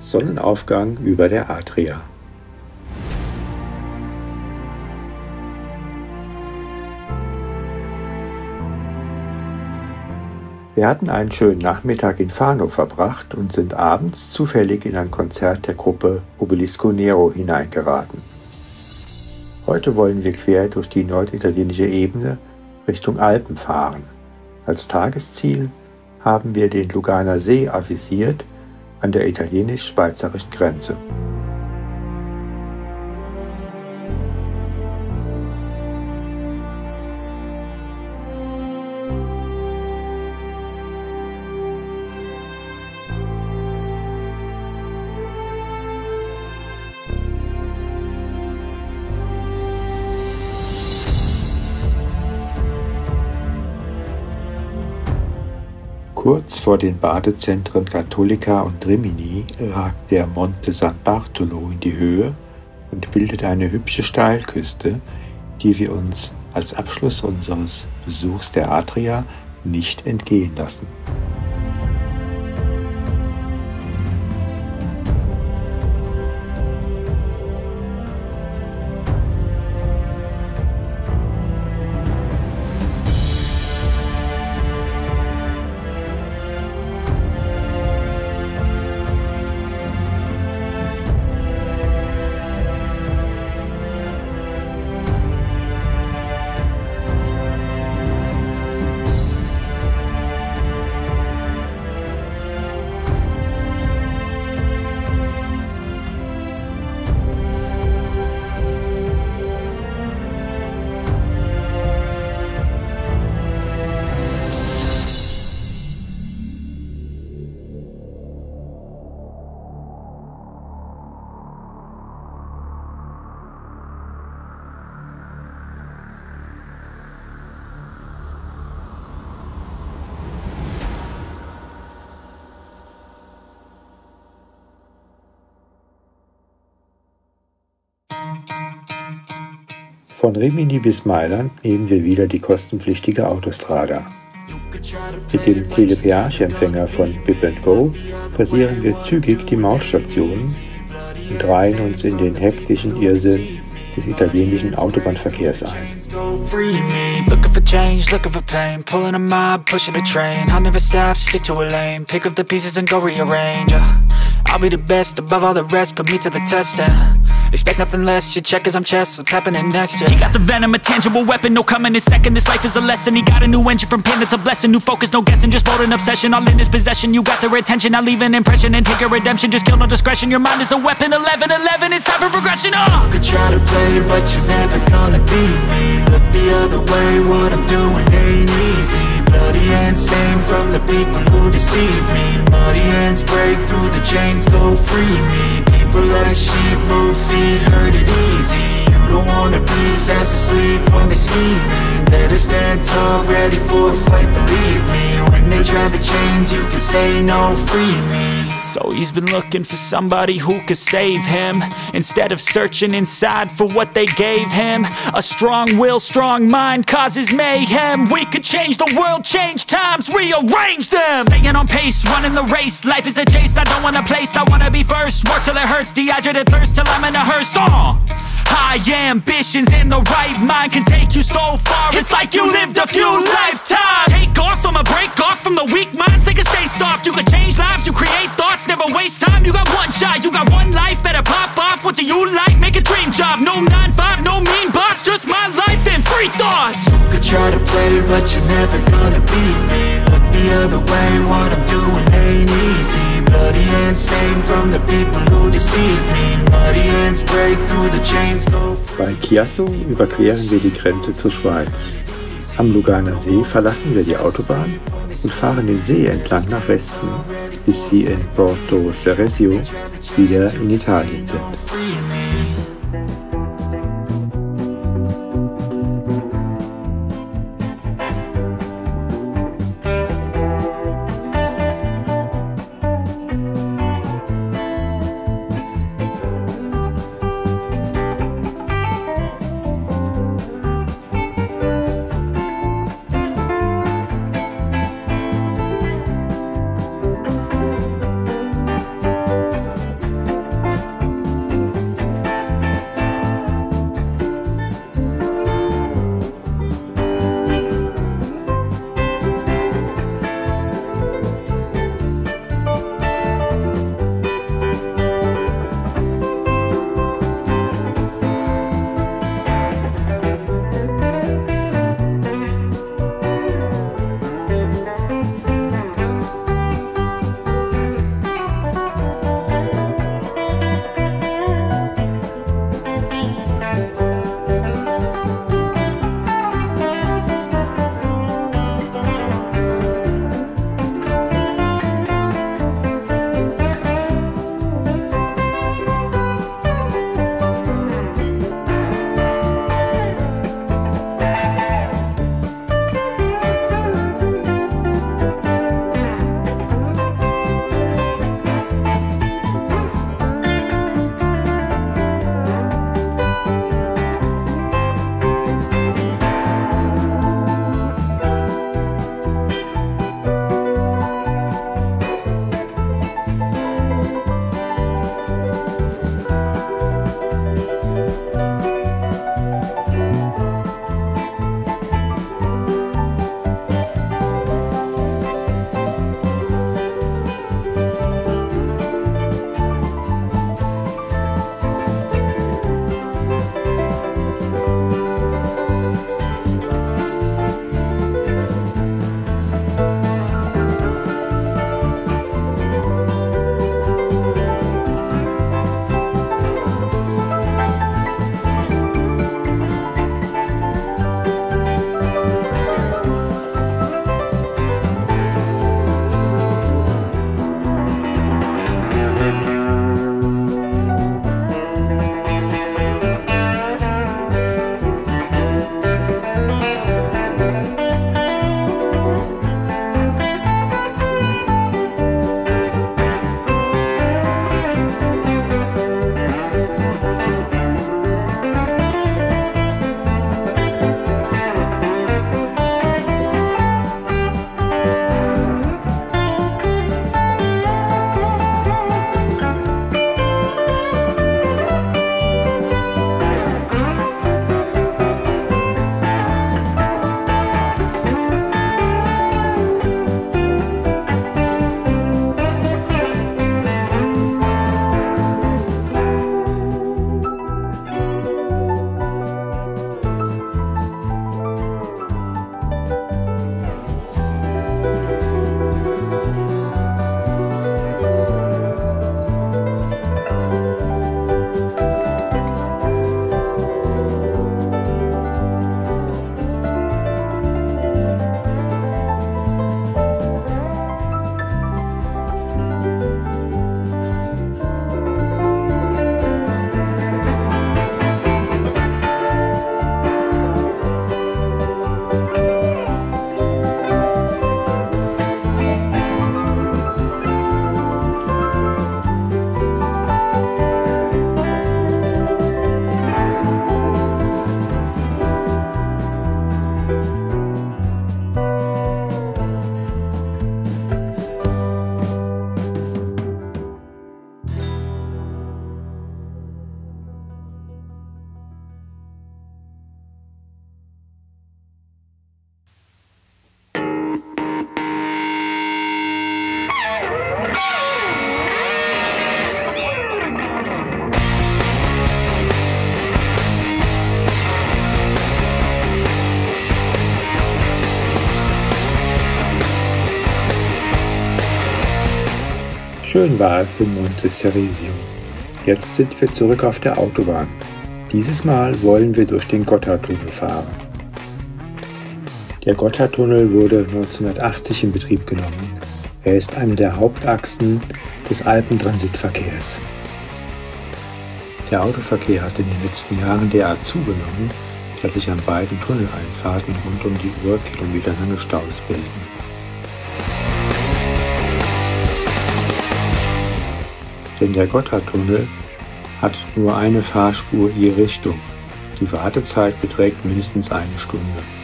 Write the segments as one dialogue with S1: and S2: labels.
S1: Sonnenaufgang über der Adria. Wir hatten einen schönen Nachmittag in Fano verbracht und sind abends zufällig in ein Konzert der Gruppe Obelisco Nero hineingeraten. Heute wollen wir quer durch die norditalienische Ebene Richtung Alpen fahren. Als Tagesziel haben wir den Luganer See avisiert an der italienisch-schweizerischen Grenze. Kurz vor den Badezentren Cattolica und Rimini ragt der Monte San Bartolo in die Höhe und bildet eine hübsche Steilküste, die wir uns als Abschluss unseres Besuchs der Adria nicht entgehen lassen. Von Rimini bis Mailand nehmen wir wieder die kostenpflichtige Autostrada. Mit dem Telepeage-Empfänger von Bip & Go passieren wir zügig die Mautstationen und reihen uns in den hektischen Irrsinn des italienischen Autobahnverkehrs ein.
S2: I'll be the best above all the rest, put me to the test and expect nothing less, you check as I'm chess, what's happening next, yeah. He got the venom, a tangible weapon, no coming in second, this life is a lesson. He got a new engine from pain, that's a blessing, new focus, no guessing, just bold and obsession, all in his possession. You got their attention, I'll leave an impression and take a redemption, just kill no discretion, your mind is a weapon. 11-11, it's time for progression, You could try to play, but you're never gonna beat me. Look the other way, what I'm doing ain't easy. Bloody hands stained from the people who deceive me. Muddy hands break through the chains, go free me. People like sheep move feet, hurt it easy. You don't wanna be fast asleep when they scheming. Better stand tall, ready for a fight, believe me. When they try the chains, you can say no, free me. So he's been looking for somebody who could save him, instead of searching inside for what they gave him. A strong will, strong mind causes mayhem. We could change the world, change times, rearrange them. Staying on pace, running the race. Life is a chase, I don't want a place, I wanna be first. Work till it hurts, dehydrated thirst till I'm in a hearse. High ambitions in the right mind can take you so far. It's like you lived a few lifetimes. Take off, I'ma break off from the weak minds. They can stay soft, you can change lives, you create thoughts, never waste time. You got one shot, you got one life, better pop off. What do you like? Make a dream job. No 9-5, no mean boss, just my life and free thoughts. You could try to play, but you're never gonna beat me. Look the other way, what I'm doing ain't easy. Bloody hands stained from the people who deceive me. Muddy hands break through the chains, go free.
S1: Bei Chiasso überqueren wir die Grenze zur Schweiz. Am Luganer See verlassen wir die Autobahn und fahren den See entlang nach Westen, bis wir in Porto Ceresio wieder in Italien sind. Schön war es in Monte Ceresio. Jetzt sind wir zurück auf der Autobahn. Dieses Mal wollen wir durch den Gotthardtunnel fahren. Der Gotthardtunnel wurde 1980 in Betrieb genommen. Er ist eine der Hauptachsen des Alpentransitverkehrs. Der Autoverkehr hat in den letzten Jahren derart zugenommen, dass sich an beiden Tunneleinfahrten rund um die Uhr kilometerlange Staus bilden. Denn der Gotthardtunnel hat nur eine Fahrspur je Richtung. Die Wartezeit beträgt mindestens eine Stunde.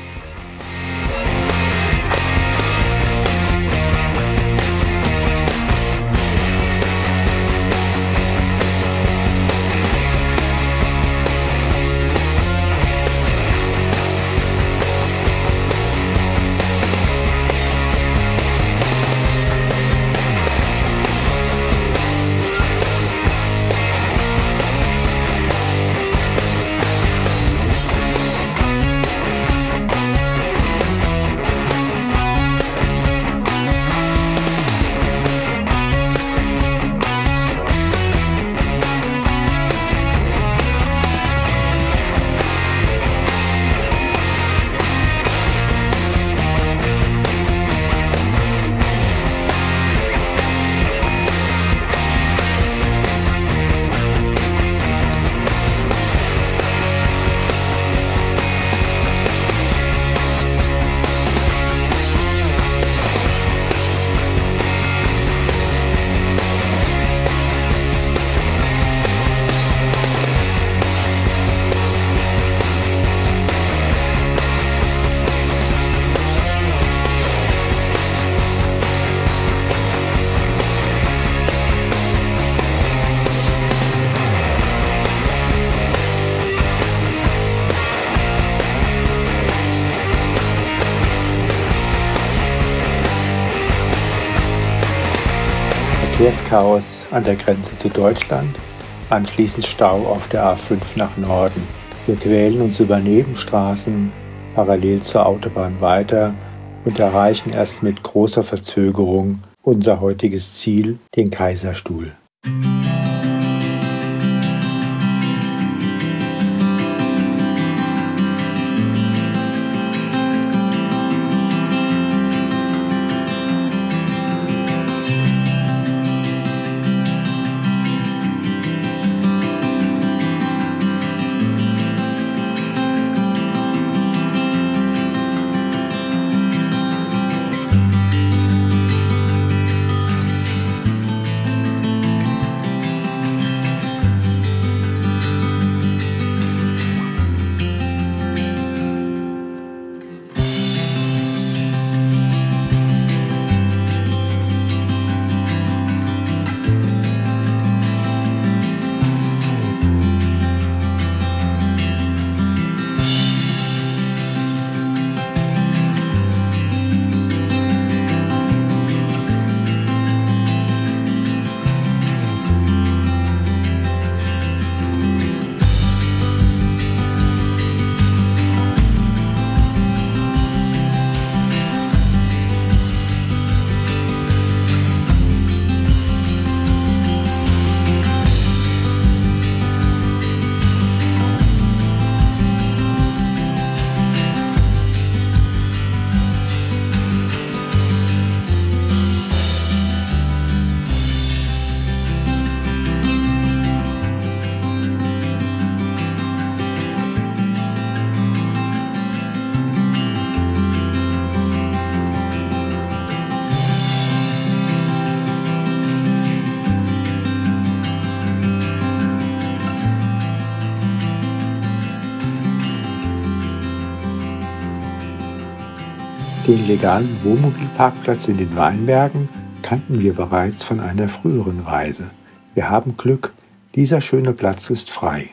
S1: Verkehrschaos an der Grenze zu Deutschland, anschließend Stau auf der A5 nach Norden. Wir quälen uns über Nebenstraßen parallel zur Autobahn weiter und erreichen erst mit großer Verzögerung unser heutiges Ziel, den Kaiserstuhl. Den legalen Wohnmobilparkplatz in den Weinbergen kannten wir bereits von einer früheren Reise. Wir haben Glück, dieser schöne Platz ist frei.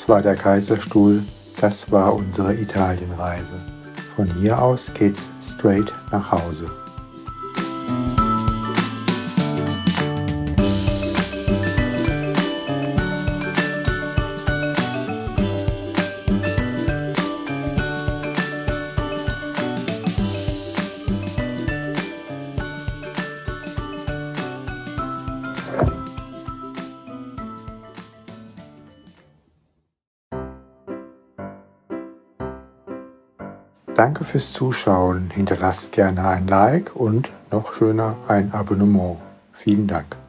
S1: Das war der Kaiserstuhl, das war unsere Italienreise. Von hier aus geht's straight nach Hause. Danke fürs Zuschauen, hinterlasst gerne ein Like und noch schöner ein Abonnement. Vielen Dank.